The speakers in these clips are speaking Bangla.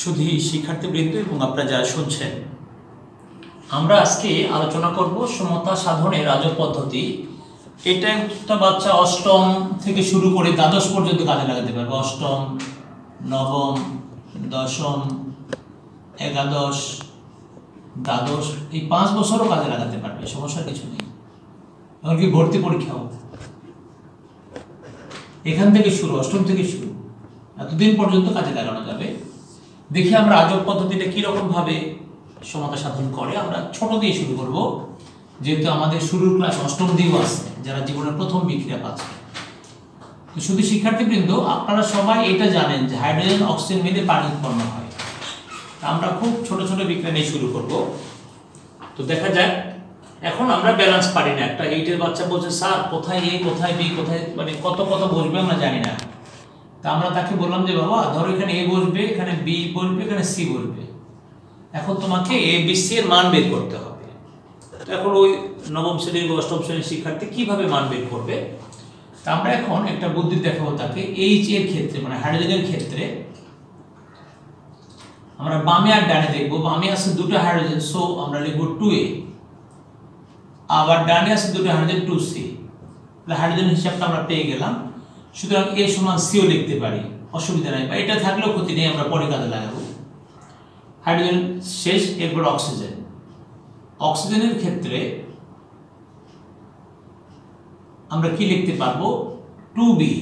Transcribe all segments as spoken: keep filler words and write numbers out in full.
শুধু শিক্ষার্থীবৃন্দ এবং আপনারা যারা শুনছেন, আমরা আজকে আলোচনা করব সমতা সাধনের রাজক পদ্ধতি। এটা একটা বাচ্চা অষ্টম থেকে শুরু করে দ্বাদশ পর্যন্ত কাজে লাগাতে পারবে। অষ্টম, নবম, দশম, একাদশ, দ্বাদশ, এই পাঁচ বছরও কাজে লাগাতে পারবে, সমস্যার কিছু নেই। এমনকি ভর্তি পরীক্ষাও এখান থেকে শুরু, অষ্টম থেকে শুরু, এতদিন পর্যন্ত কাজে লাগানো যাবে। দেখি আমরা রাজক পদ্ধতিটা কিরকম ভাবে সমতা সাধন করে। আমরা ছোট দিয়ে শুরু করব, যেহেতু আমাদের শুরুর ক্লাস অষ্টম দিয়েও আছে, যারা জীবনের প্রথম বিক্রিয়া পাচ্ছে। তো শুধু শিক্ষার্থীবৃন্দ, আপনারা সবাই এটা জানেন যে হাইড্রোজেন অক্সিজেন মিলে পানি উৎপন্ন হয়। আমরা খুব ছোট ছোট বিক্রিয়া নিয়ে শুরু করব। তো দেখা যাক, এখন আমরা ব্যালেন্স পারি না। একটা এইটের বাচ্চা বলছে, স্যার কোথায় এ কোথায় বি কোথায়, মানে কত কত বসবে আমরা জানি না। তা আমরা তাকে বললাম যে বাবা ধরো এখানে এ বসবে, এখানে বি বসবে, এখানে সি বসবে। এখন তোমাকে এ বি সি এর মান বের করতে হবে। তো এখন ওই নবম শ্রেণীর বা অষ্টম শ্রেণীর শিক্ষার্থী কিভাবে মান বের করবে? তা আমরা এখন একটা বুদ্ধি দেখাবো তাকে। এইচ এর ক্ষেত্রে, মানে হাইড্রোজেনের ক্ষেত্রে আমরা বামে আর ডানে দেখবো। বামে আছে দুটো হাইড্রোজেন, সো আমরা লিখবো টু এ। আবার ডানে আছে দুটো হাইড্রোজেন, টু সি। হাইড্রোজেন হিসাবটা আমরা পেয়ে গেলাম। সুতরাং এ সমান সিও লিখতে পারি, অসুবিধা নাই, বা এটা থাকলেও ক্ষতি নেই, আমরা পরে কাজে লাগাবো। হাইড্রোজেন শেষ, এরপর অক্সিজেন। অক্সিজেনের ক্ষেত্রে আমরা কি লিখতে পারবো? Two B.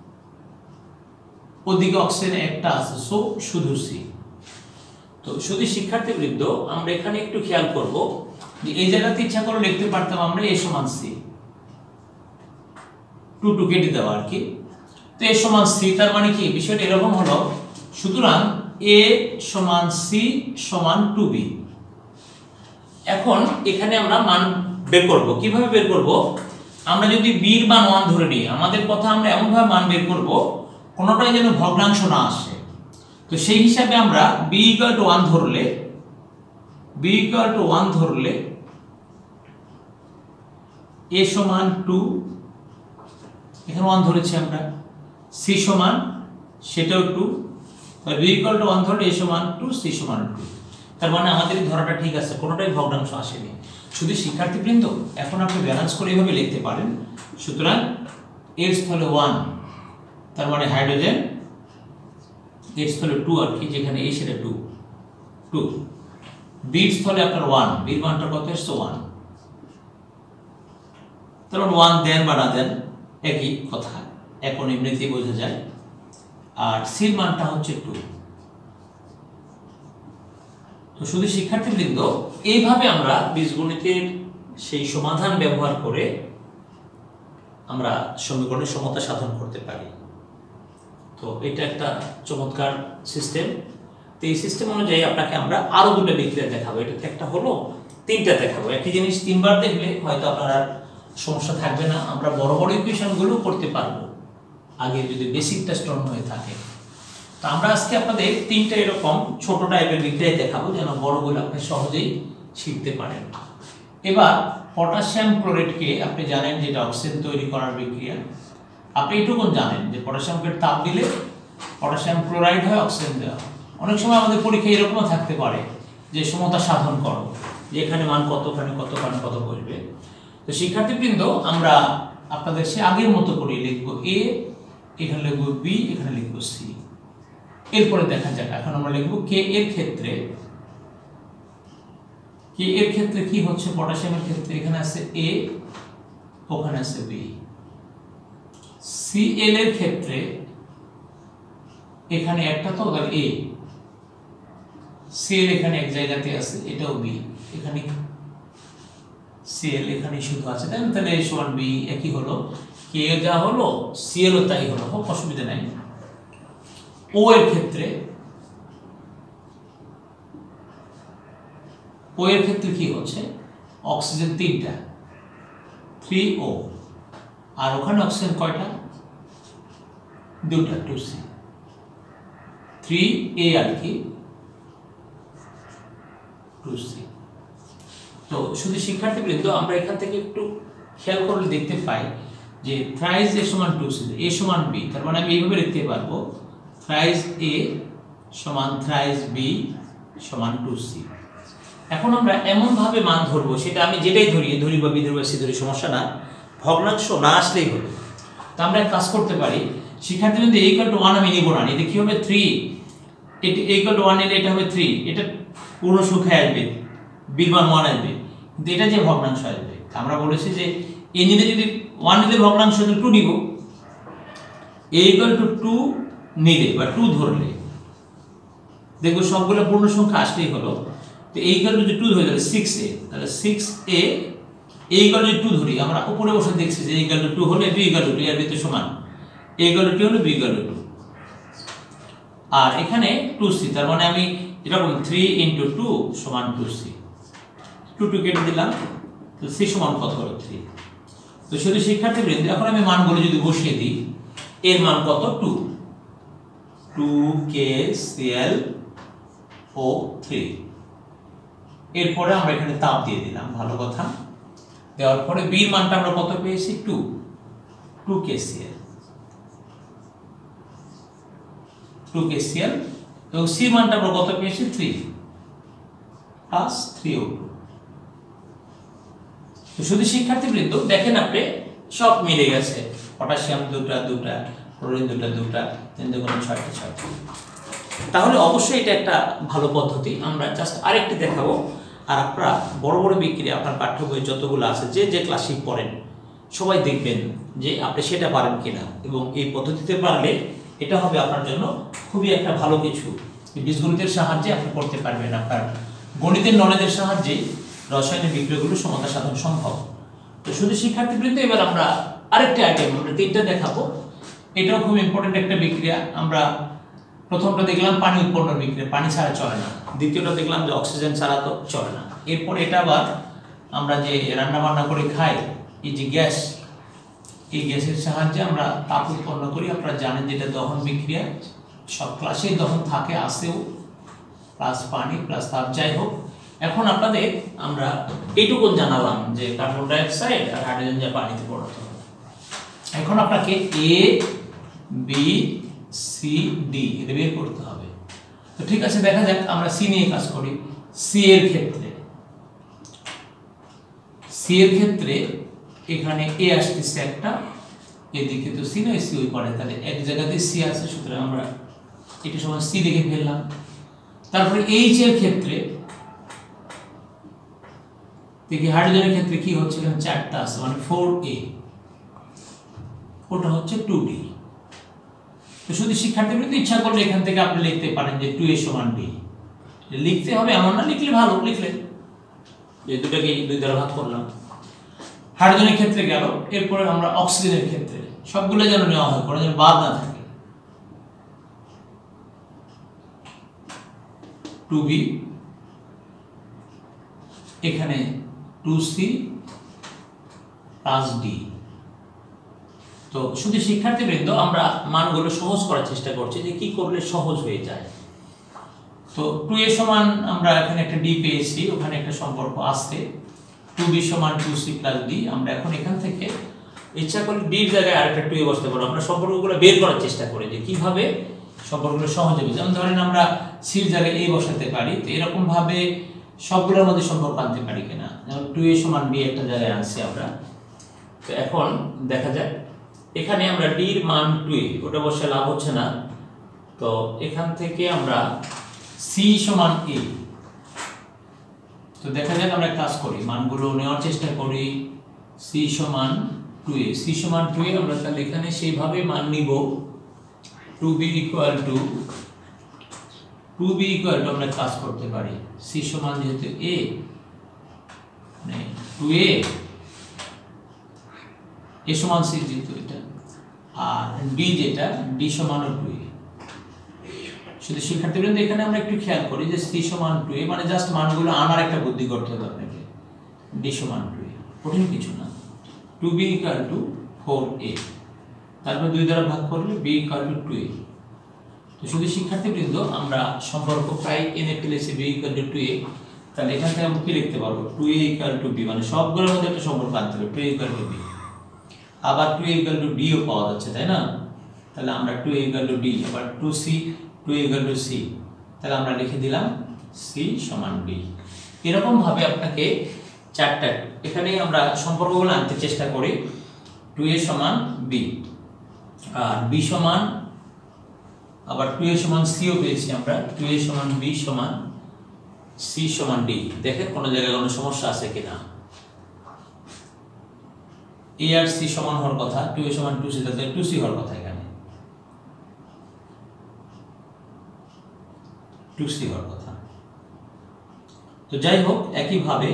ওদিকে অক্সিজেন একটা আছে, সো শুধু সি। তো শুধু শিক্ষার্থীবৃন্দ, আমরা এখানে একটু খেয়াল করব যে এই জায়গাতে ইচ্ছা করে লিখতে পারতাম আমরা এ সমান সি, টু টু কেটে দেওয়া আর কি। তো এ সমান সি, তার মানে কি বিষয়টা এরকম হলো। সুতরাং এ সমান সি সমান টু বি। এখন এখানে আমরা মান বের করব। কিভাবে বের করব? আমরা যদি বি এর মান ওয়ান ধরে নিই, আমাদের কথা আমরা এমন ভাবে মান বের করব কোনোটাই যেন ভগ্নাংশ না আসে। তো সেই হিসাবে আমরা বি ইকুয়াল টু ওয়ান ধরলে বি ইকুয়াল টু ওয়ান ধরলে এ সমান টু, এখানে ওয়ান ধরেছি আমরা। সি সমান সেটাও two, B equal to one ধরলে এ সমান টু, সি সমান টু। তার মানে আমাদের ধরাটা ঠিক আছে, কোনোটাই ভগ্নাংশ আসেনি। শুধু শিক্ষার্থীবৃন্দ, এখন আপনি ব্যালেন্স করে এভাবে লিখতে পারেন। সুতরাং এর স্থলে ওয়ান, তার মানে হাইড্রোজেন, এর স্থলে টু আর কি, যেখানে এ সেটা টু টু। বির স্থলে আপনার ওয়ান, বির মানটা কত এসছে? ওয়ান। তার ওয়ান দেন বা না দেন একই কথা, এখন এমনিতেই বোঝা যায়। আর সির মানটা হচ্ছে টু। তো শুধু শিক্ষার্থীবৃন্দ, এইভাবে আমরা বীজগণিতের সেই সমাধান ব্যবহার করে আমরা সমীকরণের সমতা সাধন করতে পারি। তো এটা একটা চমৎকার সিস্টেম। তো এই সিস্টেম অনুযায়ী আপনাকে আমরা আরো দুটো বিক্রিয়া দেখাবো। এটাতে একটা হলো, তিনটা দেখাবো। একই জিনিস তিনবার দেখলে হয়তো আপনার আর সমস্যা থাকবে না। আমরা বড় বড় ইকুয়েশনগুলো করতে পারবো আগে, যদি বেসিকটা স্ট্রং হয়ে থাকে। তো আমরা আজকে আপনাদের তিনটা এরকম ছোট টাইপের বিক্রিয়া দেখাবো, যেন বড়গুলো আপনি সহজেই শিখতে পারেন। এবার পটাশিয়াম ক্লোরাইডকে আপনি জানেন যেটা অক্সিজেন তৈরি করার বিক্রিয়া। আপনি এটুকুন জানেন যে পটাশিয়ামকে তাপ দিলে পটাশিয়াম ক্লোরাইড হয়, অক্সিজেন দেওয়া হয়। অনেক সময় আমাদের পরীক্ষায় এরকমও থাকতে পারে যে সমতা সাধন করো, যে এখানে মান কত, ওখানে কত, ওখানে কত বসবে। তো শিক্ষার্থীবৃন্দ, আমরা আপনাদের সে আগের মতো করে লিখবো এ, এখানে লিখবো বি, এখানে লিখবো সি। এরপরে দেখা যাক, এখন আমরা লিখবো কে এর ক্ষেত্রে। কে এর ক্ষেত্রে কি হচ্ছে? পটাশিয়ামের ক্ষেত্রে এখানে আছে এ, ওখানে আছে বি। সি এল এর ক্ষেত্রে এখানে একটা তো এ, সি এল এখানে এক জায়গাতে আছে, এটাও বি, এখানে সি এল এখানে শুধু আছে, তাই না? তাহলে এ সমান বি, একই হলো। কে যা হলো সি এল ও তাই হলো, হোক, অসুবিধা নাই। ও এর ক্ষেত্রে ও এর ক্ষেত্রে কি হচ্ছে? অক্সিজেন তিনটা, থ্রি ও। আর ওখানে অক্সিজেন কয়টা? দুটা, টু সি। থ্রি এ আর কি, টু সি। তো শুধু শিক্ষার্থীবৃন্দ, আমরা এখান থেকে একটু খেয়াল করলে দেখতে পাই যে থ্রাইস এ সমান টু সি, এ সমান বি। তার মানে আমি এইভাবে লিখতে পারবো থ্রাইস এ সমান থ্রাইস বি সমান টু সি। এখন আমরা এমনভাবে মান ধরবো, সেটা আমি যেটাই ধরি, ধরি বা বি ধরি বা সি ধরি, সমস্যা না, ভগ্নাংশ না আসলেই হলো। তো আমরা এক কাজ করতে পারি, শিক্ষার্থী বিন্দু এ ইকুয়াল টু ওয়ান আমি নিব না, এটা কি হবে থ্রি, এটা এ ইকুয়াল টু ওয়ান নিলে এটা হবে থ্রি, এটা পূর্ণ সংখ্যায় আসবে, বির মান ওয়ান আসবে, কিন্তু এটা যে ভগ্নাংশ আসবে, আমরা বলেছি যে এ নিলে যদি ওয়ান নিলে ভগ্নাংশ তো টু নিব, এ ইকুয়াল টু টু নিলে বা টু ধরলে দেখবো সবগুলো পূর্ণ সংখ্যা আসলেই হলো। তো এই ইকুয়াল টু যদি টু ধরে তাহলে সিক্স এ, তাহলে six A A equal to two ধরি, আমরা উপরে বসে দেখছি যে ইকুয়াল টু টু হলে বি ইকুয়াল টু টু এর ভিতরে সমান, এ ইকুয়াল টু টু হলে বি ইকুয়াল টু টু, আর এখানে টু সি, তার মানে আমি এরকম থ্রি ইনটু টু সমান টু সি, টু টু কেটে দিলাম, তো সি সমান কত হলো থ্রি। তো শুধু শিক্ষার্থীবৃন্দ এখন আমি মানগুলো যদি বসিয়ে দিই, এর মান কত two, two K C L O three, এরপরে আমরা এখানে তাপ দিয়ে দিলাম, ভালো কথা, দেওয়ার পরে বির মানটা আমরা কত পেয়েছি two, two K C L, two K C L, এবং সি মানটা আমরা কত পেয়েছি three plus three O two. তো শুধু শিক্ষার্থীবৃন্দ দেখেন আপনি সব মিলে গেছে, পটাশিয়াম দুটা দুটা, ক্লোরিন দুটা দুটা, তিন দুগুণ ছয়টা ছয়টা। তাহলে অবশ্যই এটা একটা ভালো পদ্ধতি। আমরা জাস্ট আরেকটি দেখাবো, আর আপনারা বড় বড় বিক্রিয়া আপনার পাঠ্য বই যতগুলো আছে, যে যে ক্লাসিক পড়েন সবাই দেখবেন যে আপনি সেটা পারেন কিনা, এবং এই পদ্ধতিতে পারলে এটা হবে আপনার জন্য খুবই একটা ভালো কিছু। বীজগণিতের সাহায্যে আপনি করতে পারবেন, আপনার গণিতের নলেজের সাহায্যে রসায়নের বিক্রিয়াগুলো সমতা সাধন সম্ভব। তো শুধু শিক্ষার্থীবৃন্দ এবার আমরা আরেকটা আইটেম, আমরা তিনটা দেখাবো, এটাও খুব ইম্পর্টেন্ট একটা বিক্রিয়া। আমরা প্রথমটা দেখলাম পানি উৎপন্ন বিক্রিয়া, পানি ছাড়া চলে না। দ্বিতীয়টা দেখলাম যে অক্সিজেন ছাড়া তো চলে না। এরপর এটা আবার আমরা যে রান্না বান্না করে খাই, এই যে গ্যাস, এই গ্যাসের সাহায্যে আমরা তাপ উৎপন্ন করি। আপনারা জানেন যেটা দহন বিক্রিয়া, সব ক্লাসেই দহন থাকে, আসেও প্লাস পানি প্লাস তাপ। যাই হোক, এখন আপনাদের আমরা এইটুকু জানালাম যে কার্বন ডাইঅক্সাইড আর হাইড্রোজেন যা পানিতে পরিণত হয়। এখন আপনাকে এ বি সি ডি এটা বের করতে হবে। তো ঠিক আছে, দেখা যাক আমরা সি নিয়ে কাজ করি। সি এর ক্ষেত্রে সি এর ক্ষেত্রে এখানে এ আসতেছে একটা, এদিকে তো সি নয়, সি ওই পড়ে, তাহলে এক জায়গাতে সি আছে, সুতরাং আমরা এটা সময় সি দেখে ফেললাম। তারপরে এইচ এর ক্ষেত্রে দেখি হাইড্রোজেনের ক্ষেত্রে কি হচ্ছে, এখানে চারটা আছে, মানে ফোর এ, ওটা হচ্ছে টু ডি। তো শুধু শিক্ষার্থীবৃন্দ ইচ্ছা করলে এখান থেকে আপনি লিখতে পারেন যে টু এ সমান ডি, লিখতে হবে এমন না, লিখলে ভালো, লিখলে যে দুটাকে দুই দ্বারা ভাগ করলাম। হাইড্রোজেনের ক্ষেত্রে গেল, এরপরে আমরা অক্সিজেনের ক্ষেত্রে সবগুলো যেন নেওয়া হয়, কোনো যেন বাদ না থাকে। টু বি, এখানে টু সি প্লাস ডি। তো শুধু শিক্ষার্থীবৃন্দ আমরা মানগুলো সহজ করার চেষ্টা করছি, যে কি করলে সহজ হয়ে যায়। তো টু এ সমান আমরা এখানে একটা ডি পেয়েছি, ওখানে একটা সম্পর্ক আসছে, টু বি সমান টু সি প্লাস ডি। আমরা এখন এখান থেকে ইচ্ছা করলে ডির জায়গায় আরেকটা টু এ বসতে পারবো। আমরা সম্পর্কগুলো বের করার চেষ্টা করি যে কিভাবে সম্পর্কগুলো সহজ হবে। যেমন ধরেন আমরা সির জায়গায় এ বসাতে পারি, তো এরকম ভাবে সবগুলোর মধ্যে সম্পর্ক আনতে পারি কিনা। যেমন টু এ সমান বি একটা জায়গায় আনছি আমরা। তো এখন দেখা যাক, এখানে আমরা ডির মান টু এ, ওটা বসে লাভ হচ্ছে না, তো এখান থেকে আমরা সি সমান এ। তো দেখা যাক, আমরা কাজ করি, মানগুলো নেওয়ার চেষ্টা করি। সি সমান টু এ, সি সমান টু এ, আমরা তাহলে এখানে সেইভাবে মান নিব। Two B equal to two B equal to আমরা কাজ করতে পারি, সি সমান যেহেতু এ, মানে টু এ, এ সমান সি যেহেতু এটা, আর ডি যেটা ডি সমান টু এ। শুধু শিক্ষার্থীবৃন্দ এখানে আমরা একটু খেয়াল করি যে সি সমান টু এ, মানে জাস্ট মানগুলো আনার একটা বুদ্ধি করতে হবে আপনাকে। ডি সমান টু এ, কঠিন কিছু না। Two B equal to four A, তারপর দুই দ্বারা ভাগ করলে B equal to two two. A শুধু শিক্ষার্থীবৃন্দ আমরা সম্পর্ক প্রায় এনে ফেলেছি, B equal to two two. তাহলে এখান থেকে আমরা কি লিখতে পারবো, two A equal to two, B সবগুলোর মধ্যে একটা সম্পর্ক আনতে হবে, two A equal to two. B two A equal to two D পাওয়া যাচ্ছে, তাই না? তাহলে আমরা two A equal to two, আবার two C, two A equal to C, তাহলে আমরা লিখে দিলাম সি সমান ডি। এরকমভাবে আপনাকে চারটা, এখানে আমরা সম্পর্কগুলো আনতে চেষ্টা করি। টু এ সমান বি, আর বি সমান আবার টু এ সমান সিও পেয়েছি আমরা, টু এ সমান বি সমান সি সমান ডি। দেখেন কোনো জায়গায় কোনো সমস্যা আছে কিনা। এ আর সি সমান হওয়ার কথা, টু এ সমান টু সি, তাহলে টু সি হওয়ার কথা, এখানে টু সি হওয়ার কথা। তো যাই হোক, একইভাবে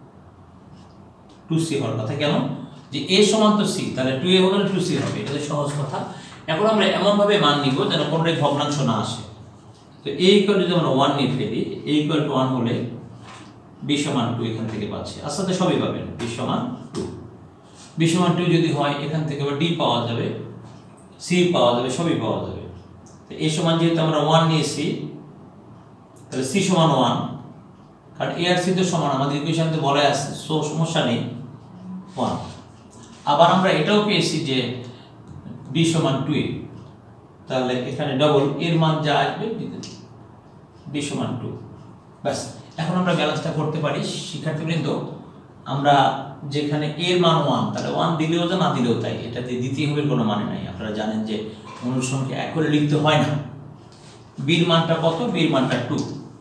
টু সি হওয়ার কথা। কেন? যে এ সমান তো সি, তাহলে টু এ হলে টু সি হবে, এটা সহজ কথা। এখন আমরা এমনভাবে মান নিব যেন কোনটাই ভগ্নাংশ না আসে। তো এ ইকুয়াল যদি আমরা ওয়ান নিয়ে ফেলি, এ ইকুয়াল টু ওয়ান হলে বি সমান টু এখান থেকে পাচ্ছি, আস্তে আস্তে সবই পাবেন। বি সমান টু, বি সমান টু যদি হয় এখান থেকে আবার ডি পাওয়া যাবে, সি পাওয়া যাবে, সবই পাওয়া যাবে। তো এ সমান যেহেতু আমরা ওয়ান নিয়েছি, তাহলে সি সমান ওয়ান, কারণ এ আর সি তো সমান, আমাদের ইকুয়েশনতে বলা আছে, সো সমস্যা নেই, ওয়ান। আবার আমরা এটাও পেয়েছি যে বি সমান টু এ, তাহলে এখানে ডবল এর মান যা আসবে বি সমান টু। ব্যাস, এখন আমরা ব্যালেন্সটা করতে পারি। শিক্ষার্থীবৃন্দ, আমরা যেখানে এর মান ওয়ান, তাহলে ওয়ান দিলেও যা, না দিলেও তাই, এটাতে দ্বিতীয় হবে কোনো মানে নাই। আপনারা জানেন যে অনুসংখ্যা এক করে লিখতে হয় না। বির মানটা কত? বির মানটা টু।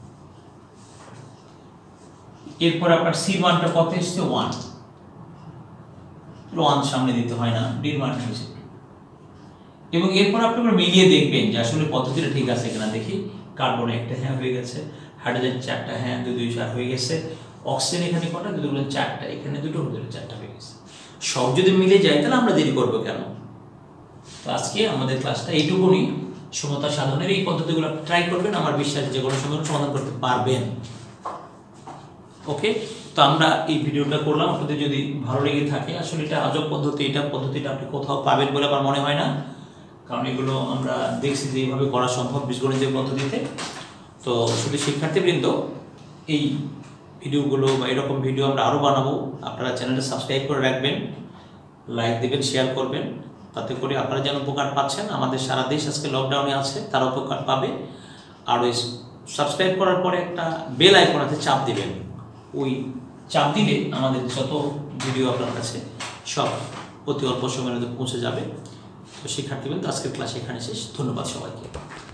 এরপর আপনার সি মানটা কত এসছে? ওয়ান। ওয়ান সামনে দিতে হয় না, ডির মানটা হচ্ছে টু। এবং এরপর আপনি মিলিয়ে দেখবেন যে আসলে পদ্ধতিটা ঠিক আছে কিনা। দেখি, কার্বন একটা হ্যাঁ হয়ে গেছে, হাইড্রোজেন চারটা হ্যাঁ, দুই দুই চার হয়ে গেছে, অক্সিজেন এখানে কটা? দুটো চারটা, এখানে দুটো দুটো চারটা হয়ে গেছে। সব যদি মিলে যায় তাহলে আমরা দেরি করবো কেন? তো আজকে আমাদের ক্লাসটা এইটুকুনি। সমতা সাধনের এই পদ্ধতিগুলো ট্রাই করবেন, আমার বিশ্বাস যে কোনো সময় সমাধান করতে পারবেন। ওকে, তো আমরা এই ভিডিওটা করলাম, আপনাদের যদি ভালো লেগে থাকে, আসলে এটা আজব পদ্ধতি, এটা পদ্ধতিটা আপনি কোথাও পাবেন বলে আমার মনে হয় না, কারণ এগুলো আমরা দেখছি যে এইভাবে করা সম্ভব বীজগণিতের পদ্ধতিতে। তো শুধু শিক্ষার্থীবৃন্দ, এই ভিডিওগুলো বা এরকম ভিডিও আমরা আরও বানাবো, আপনারা চ্যানেলটা সাবস্ক্রাইব করে রাখবেন, লাইক দেবেন, শেয়ার করবেন, তাতে করে আপনারা যেন উপকার পাচ্ছেন, আমাদের সারা দেশ আজকে লকডাউনে আছে, তারা উপকার পাবে। আর ওই সাবস্ক্রাইব করার পরে একটা বেল আইকন আছে, চাপ দিবেন, ওই চাপ দিলে আমাদের যত ভিডিও আপনার কাছে সব অতি অল্প সময়ের মধ্যে পৌঁছে যাবে। তো শিক্ষার্থীবৃন্দ, আজকের ক্লাস এখানে শেষ। ধন্যবাদ সবাইকে।